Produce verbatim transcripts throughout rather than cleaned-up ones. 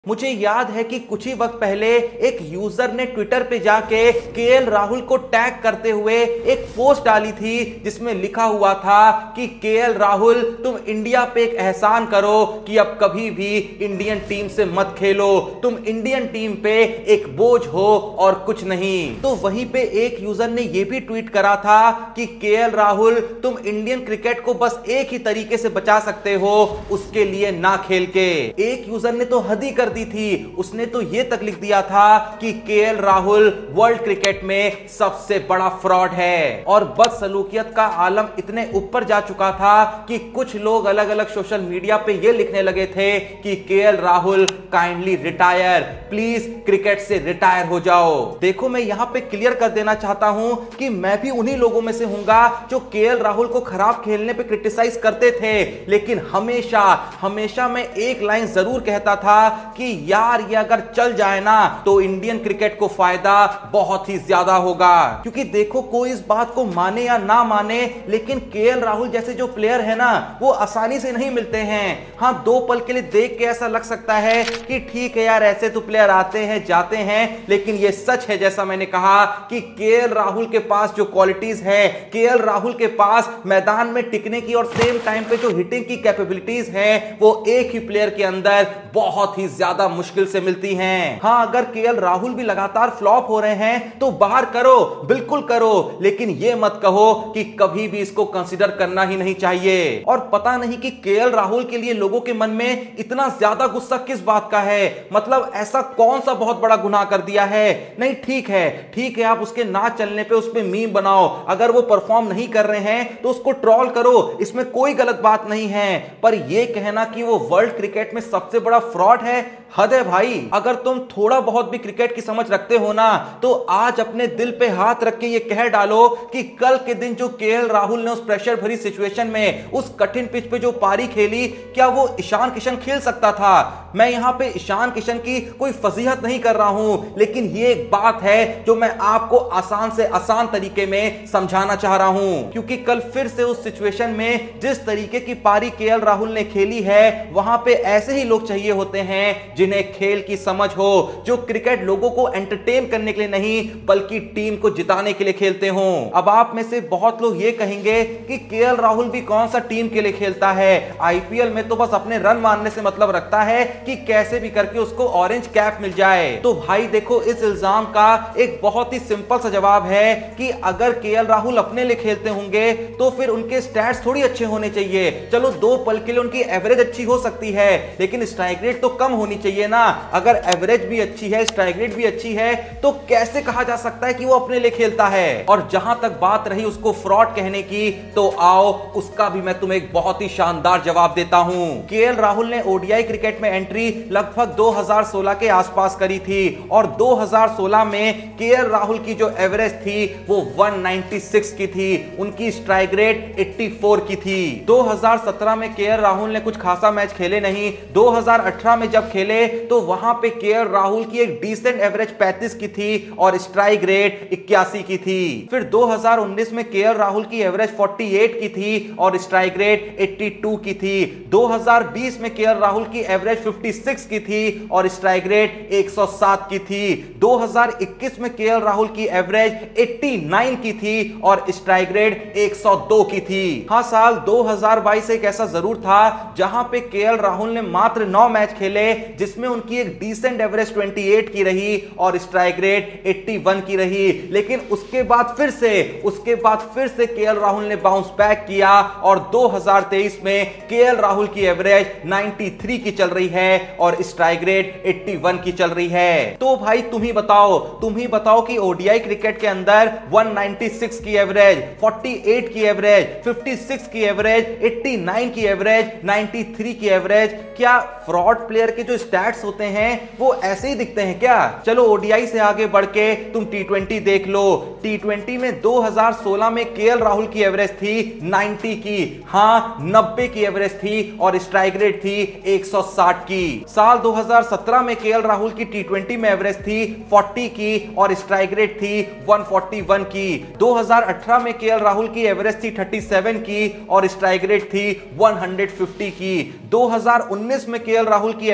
मुझे याद है कि कुछ ही वक्त पहले एक यूजर ने ट्विटर पे जाके केएल राहुल को टैग करते हुए एक पोस्ट डाली थी जिसमें लिखा हुआ था कि केएल राहुल तुम इंडिया पे एक एहसान करो कि अब कभी भी इंडियन टीम से मत खेलो, तुम इंडियन टीम पे एक बोझ हो और कुछ नहीं। तो वहीं पे एक यूजर ने यह भी ट्वीट करा था कि केएल राहुल तुम इंडियन क्रिकेट को बस एक ही तरीके से बचा सकते हो, उसके लिए ना खेल के। एक यूजर ने तो हद ही कर दी थी, उसने तो यह तक लिख दिया था कि केएल राहुल वर्ल्ड क्रिकेट में सबसे बड़ा फ्रॉड है। और बदसलूकियत का आलम इतने ऊपर जा चुका था कि कुछ लोग अलग अलग सोशल मीडिया पे यह लिखने लगे थे कि KL Rahul kindly retire, please cricket से रिटायर हो जाओ। देखो मैं यहां पे क्लियर कर देना चाहता हूं कि मैं भी उन्हीं लोगों में से हूंगा जो केएल राहुल को खराब खेलने पे क्रिटिसाइज करते थे, लेकिन हमेशा हमेशा मैं एक लाइन जरूर कहता था कि यार ये अगर चल जाए ना तो इंडियन क्रिकेट को फायदा बहुत ही ज्यादा होगा। क्योंकि देखो कोई इस बात को माने या ना माने, लेकिन केएल राहुल जैसे जो प्लेयर है ना वो आसानी से नहीं मिलते हैं। हाँ, दो पल के लिए देख के ऐसा लग सकता है कि ठीक है यार ऐसे तो प्लेयर आते हैं जाते हैं, लेकिन ये सच है जैसा मैंने कहा कि केएल राहुल के पास जो क्वालिटीज है, केएल राहुल के पास मैदान में टिकने की और सेम टाइम पे जो हिटिंग की कैपेबिलिटीज है वो एक ही प्लेयर के अंदर बहुत ही ज्यादा मुश्किल से मिलती हैं। हाँ, अगर केएल राहुल भी लगातार फ्लॉप हो रहे हैं तो बाहर करो, बिल्कुल करो, लेकिन यह मत कहो कि कभी भी इसको कंसीडर करना ही नहीं चाहिए। और पता नहीं कि केएल राहुल के लिए लोगों के मन में इतना ज्यादा गुस्सा किस बात का है, मतलब ऐसा कौन सा बहुत बड़ा गुनाह कर दिया है। नहीं ठीक है ठीक है आप उसके ना चलने पे उस पे मीम बनाओ, अगर वो परफॉर्म नहीं कर रहे हैं तो उसको ट्रोल करो, इसमें कोई गलत बात नहीं है, पर यह कहना कि वो वर्ल्ड क्रिकेट में सबसे बड़ा फ्रॉड है, हद है भाई। अगर तुम थोड़ा बहुत भी क्रिकेट की समझ रखते हो ना तो आज अपने दिल पे हाथ रख के ये कह डालो कि कल के दिन जो केएल राहुल ने उस प्रेशर भरी सिचुएशन में उस कठिन पिच पे जो पारी खेली, क्या वो ईशान किशन खेल सकता था? मैं यहां पे ईशान किशन की कोई फजीहत नहीं कर रहा हूं, लेकिन ये एक बात है जो मैं आपको आसान से आसान तरीके में समझाना चाह रहा हूं। क्योंकि कल फिर से उस सिचुएशन में जिस तरीके की पारी केएल राहुल ने खेली है, वहां पे ऐसे ही लोग चाहिए होते हैं जिन्हें खेल की समझ हो, जो क्रिकेट लोगों को एंटरटेन करने के लिए नहीं बल्कि टीम को जिताने के लिए खेलते हो। अब आप में से बहुत लोग ये कहेंगे कि केएल राहुल भी कौन सा टीम के लिए खेलता है, आईपीएल में तो बस अपने रन मारने से मतलब रखता है कि कैसे भी करके उसको ऑरेंज कैप मिल जाए। तो भाई देखो इस इल्जाम का एक बहुत ही सिंपल सा जवाब है कि अगर केएल राहुल अपने लिए खेलते होंगे तो फिर उनके स्टैट्स थोड़ी अच्छे होने चाहिए। चलो दो पल के लिए उनकी एवरेज अच्छी हो सकती है, लेकिन स्ट्राइक रेट तो कम होनी चाहिए ना। अगर एवरेज भी अच्छी है, स्ट्राइक रेट भी अच्छी है, तो कैसे कहा जा सकता है कि वो अपने लिए खेलता है? और जहां तक बात रही उसको फ्रॉड कहने की, तो आओ उसका भी मैं तुम्हें एक बहुत ही शानदार जवाब देता हूं। केएल राहुल ने ओडीआई क्रिकेट में एंट्री लगभग दो हज़ार सोलह के आसपास करी थी और दो हज़ार सोलह में केएल राहुल की जो एवरेज थी वो एक सौ छियानवे की थी, उनकी स्ट्राइक रेट चौरासी की थी। दो हज़ार सत्रह में केएल राहुल ने कुछ खासा मैच खेले नहीं, दो हज़ार अठारह में जब खेले तो वहां पे केएल राहुल की एक डिसेंट एवरेज पैंतीस की थी और स्ट्राइक रेट इक्यासी की थी। फिर दो हज़ार उन्नीस में केएल राहुल की एवरेज अड़तालीस की थी और स्ट्राइक रेट बयासी की थी। दो हज़ार बीस में केएल राहुल की एवरेज छप्पन की थी और स्ट्राइक रेट एक सौ सात की थी। दो हज़ार इक्कीस में केएल राहुल की एवरेज नवासी की थी और स्ट्राइक रेट एक सौ दो की थी। हाँ, साल दो हज़ार बाईस एक ऐसा जरूर था जहां पे केएल राहुल ने मात्र नौ मैच खेले जिसमें उनकी एक डिसेंट एवरेज अट्ठाईस की रही और स्ट्राइक रेट इक्यासी की रही, लेकिन उसके बाद फिर से उसके बाद फिर से केएल राहुल ने बाउंस बैक किया और दो हज़ार तेईस में केएल राहुल की एवरेज तिरानवे की चल रही है और स्ट्राइक रेट इक्यासी की चल रही है। तो भाई तुम ही बताओ तुम ही बताओ कि ओडीआई क्रिकेट के अंदर एक सौ छियानवे की एवरेज, अड़तालीस की एवरेज, छप्पन की एवरेज, नवासी की एवरेज, तिरानवे की एवरेज, क्या फ्रॉड प्लेयर के जो स्टैट्स होते हैं वो ऐसे ही दिखते हैं क्या? चलो ओडीआई से आगे बढ़ के तुम टी ट्वेंटी देख लो। टी ट्वेंटी में दो हज़ार सोलह में केएल राहुल की एवरेज थी नब्बे की, हाँ नब्बे की एवरेज थी और स्ट्राइक रेट थी एक सौ साठ की। साल दो हज़ार सत्रह में केएल राहुल की टी ट्वेंटी में एवरेज थी चालीस की और स्ट्राइक रेट थी एक सौ इकतालीस की। दो हज़ार अठारह में केएल राहुल की एवरेज थी सैंतीस की और स्ट्राइक रेट थी एक सौ पचास की। दो हज़ार उन्नीस में केएल राहुल की एवरेज थी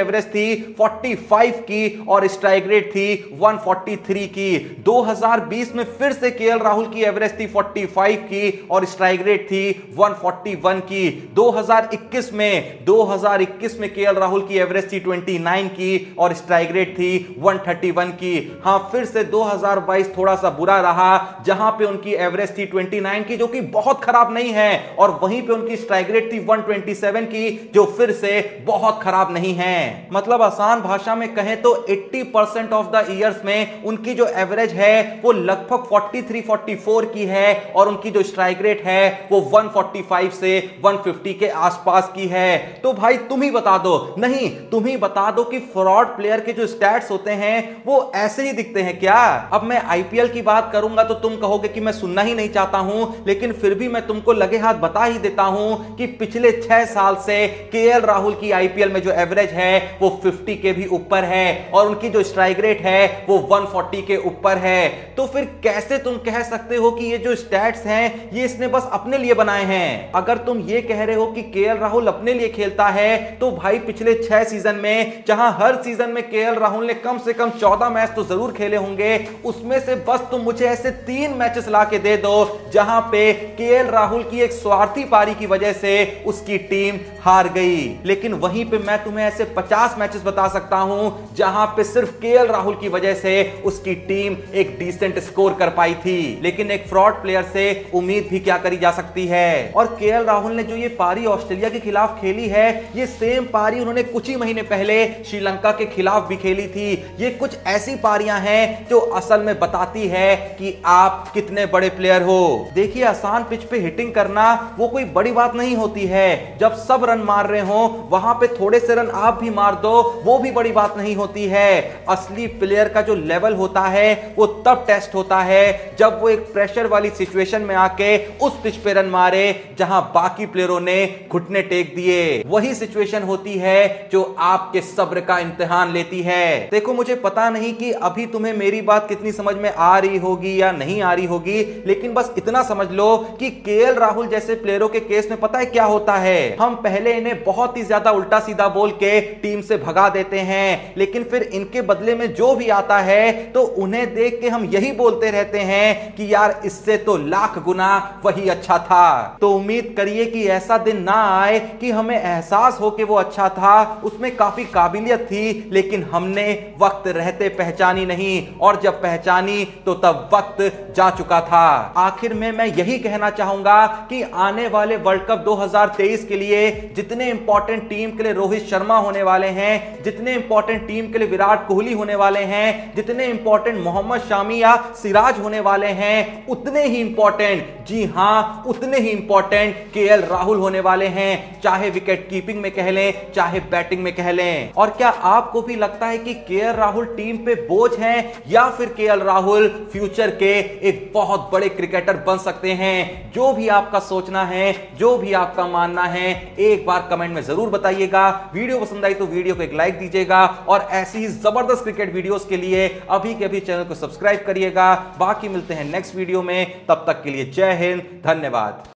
थी पैंतालीस की और स्ट्राइक रेट थी एक सौ तैंतालीस की। दो हज़ार बीस में फिर से केएल राहुल की एवरेज थी पैंतालीस की और स्ट्राइक रेट थी एक सौ इकतालीस की। दो हज़ार इक्कीस में दो हज़ार इक्कीस में केएल राहुल की एवरेज थी उनतीस की और स्ट्राइक रेट थी एक सौ इकतीस की। हां, फिर से दो हज़ार बाईस थोड़ा सा बुरा रहा, जहां पे उनकी एवरेज थी उनतीस की, जो कि बहुत खराब नहीं है, और वहीं पे उनकी स्ट्राइक रेट थी एक सौ सत्ताईस की, जो फिर से बहुत खराब नहीं है। मतलब आसान भाषा में कहें तो अस्सी परसेंट ऑफ द इयर्स में उनकी जो एवरेज है वो लगभग तैंतालीस चौवालीस की है, और उनकी जो स्ट्राइक रेट है वो एक सौ पैंतालीस से एक सौ पचास के आसपास की है। तो भाई तुम ही बता दो, नहीं तुम ही बता दो कि फ्रॉड प्लेयर के जो स्टैट्स होते हैं वो ऐसे ही दिखते हैं क्या? अब मैं आईपीएल की बात करूंगा तो तुम कहोगे कि मैं सुनना ही नहीं चाहता हूं, लेकिन फिर भी मैं तुमको लगे हाथ बता ही देता हूं कि पिछले छह साल से केएल राहुल की आईपीएल में जो एवरेज है वो पचास के भी ऊपर है, और उनकी जो स्ट्राइक रेट है वो एक सौ चालीस के ऊपर है। तो फिर कैसे तुम कह सकते हो कि ये जो स्टैट्स हैं ये इसने बस अपने लिए बनाए हैं? अगर तुम ये कह रहे हो कि केएल राहुल अपने लिए खेलता है, तो भाई पिछले छह सीजन में, जहां हर सीजन में केएल राहुल ने कम से कम चौदह मैच तो जरूर खेले होंगे, उसमें से बस तुम मुझे ऐसे तीन मैचेस ला के दे दो जहां पे केएल राहुल की एक स्वार्थी पारी की वजह से उसकी टीम हार गई। लेकिन वहीं पे मैं तुम्हें ऐसे पचास मैचेस बता सकता हूं जहां पे सिर्फ केएल राहुल की वजह से उसकी टीम एक डिसेंट स्कोर कर पाई थी। लेकिन एक फ्रॉड प्लेयर से उम्मीद भी क्या करी जा सकती है? और केएल राहुल ने जो ये पारी ऑस्ट्रेलिया के खिलाफ खेली है, ये सेम पारी उन्होंने कुछ ही महीने पहले श्रीलंका के खिलाफ भी खेली थी। ये कुछ ऐसी पारियां हैं जो असल में बताती है कि आप कितने बड़े प्लेयर हो। देखिए, आसान पिच पे हिटिंग करना वो कोई बड़ी बात नहीं होती है। जब सब रन मार रहे हो वहां पे थोड़े से रन आप भी मार दो, वो भी बड़ी बात नहीं होती है। असली प्लेयर का जो लेवल होता है वो तब टेस्ट होता है जब वो एक प्रेशर वाली सिचुएशन में आके उस पिच पे रन मारे जहां बाकी प्लेयरों ने घुटने टेक दिए। वही सिचुएशन होती है जो आपके सब्र का इम्तिहान लेती है। देखो, मुझे पता नहीं कि अभी तुम्हें मेरी बात कितनी समझ में आ रही होगी या नहीं आ रही होगी, लेकिन बस इतना समझ लो कि केएल राहुल जैसे प्लेयरों के केस में पता है क्या होता है? हम पहले इन्हें बहुत ही ज्यादा उल्टा सीधा बोल के टीम से भगा देते हैं, लेकिन फिर इनके बदले में जो भी आता है तो उन्हें देख के हम यही बोलते रहते हैं कि यार इससे तो लाख गुना वही अच्छा था। तो उम्मीद करिए कि ऐसा दिन ना आए कि हमें एहसास हो कि वो अच्छा था, उसमें काफी काबिलियत थी, लेकिन हमने वक्त रहते पहचानी नहीं, और जब पहचानी तो तब वक्त जा चुका था। आखिर में मैं यही कहना चाहूंगा कि आने वाले वर्ल्ड कप दो हज़ार तेईस के लिए जितने इंपॉर्टेंट टीम के लिए रोहित शर्मा होने वाले हैं, जितने इंपॉर्टेंट टीम के लिए विराट कोहली होने वाले हैं, जितने इंपॉर्टेंट मोहम्मद शामी या सिराज होने वाले हैं, उतने ही इंपॉर्टेंट, जी हां उतने ही इंपॉर्टेंट केएल राहुल होने वाले हैं, चाहे विकेट कीपिंग में कह लें चाहे बैटिंग में कह लें। और क्या आपको भी लगता है कि केएल राहुल टीम पे बोझ हैं, या फिर केएल राहुल फ्यूचर के एक बहुत बड़े क्रिकेटर बन सकते हैं? जो भी आपका सोचना है, जो भी आपका मानना है, एक बार कमेंट में जरूर बताइएगा। वीडियो पसंद आई तो वीडियो को एक लाइक दीजिएगा, और ऐसी ही जबरदस्त क्रिकेट वीडियोस के लिए अभी के अभी चैनल को सब्सक्राइब करिएगा। बाकी मिलते हैं नेक्स्ट वीडियो में, तब तक के लिए जय हिंद, धन्यवाद।